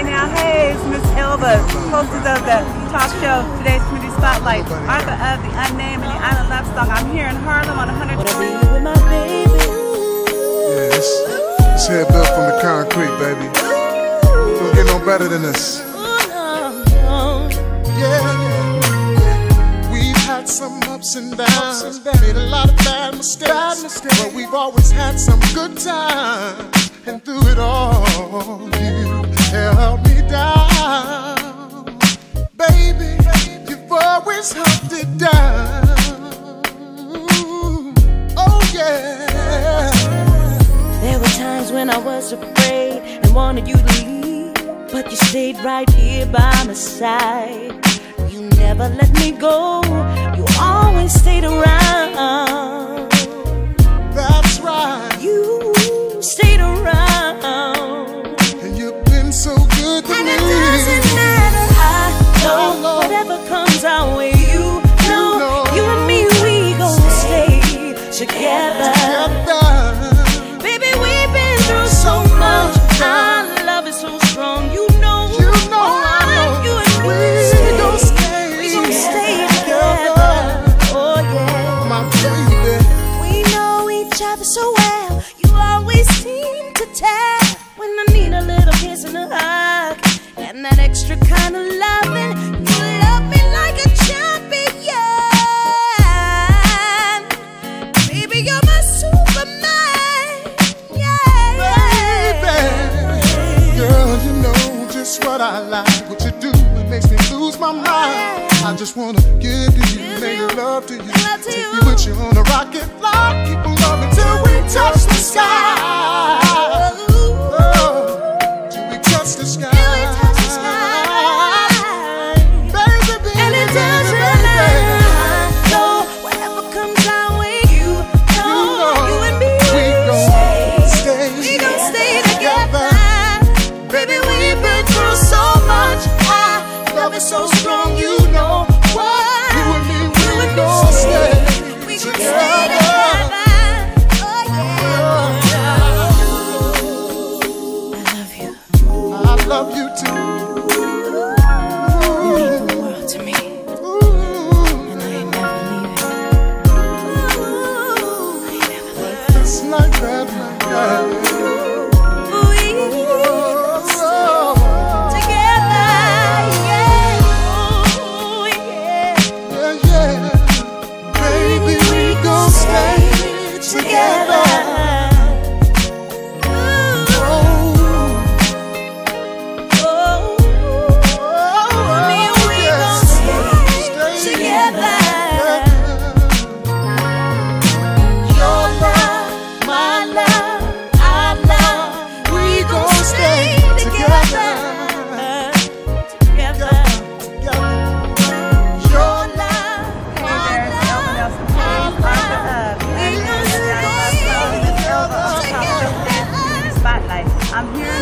NelsonHayes, Miss Elva, hostess of the talk show Today's Community Spotlight, author of The Unnamed and The Island Love Song. I'm here in Harlem on 100. With my baby. Yeah, this head built from the concrete, baby. Don't get no better than this. Yeah. We've had some ups and downs, made a lot of bad mistakes, but we've always had some good times. And through it all, you held me down. Baby, you've always held it down. Oh yeah. There were times when I was afraid and wanted you to leave, but you stayed right here by my side. You never let me go, you always stayed around. That's right. You stayed around. And you've been so good to me. And it doesn't matter, I know whatever comes our way, you know, you and me, we gon' stay together. Baby, we've been through so much, our love is so strong, you know, you and me, we gon' stay together. Oh yeah, my baby. We know each other so well, you always seem to tell when I need a little kiss and a hug, and that extra kind of loving. You love me like a champion. Baby, you're my Superman. Yeah, Baby, girl, you know just what I like. What you do, it makes me lose my mind. I just wanna give to you, make love to you, take you with you on a rocket flight. Keep on loving till we touch the sky. Oh, till we touch the sky. Baby, and it doesn't matter. I know whatever comes our way, you know, you and me, we gon' stay together. Baby, We've been through so much. Our love is so strong, you know what? you and me, we gon' stay We gon' stay together. together. Oh yeah. I love you. I love you too. You mean the world to me, and I ain't never leaving. I ain't never leaving. It's like that, like that. I'm here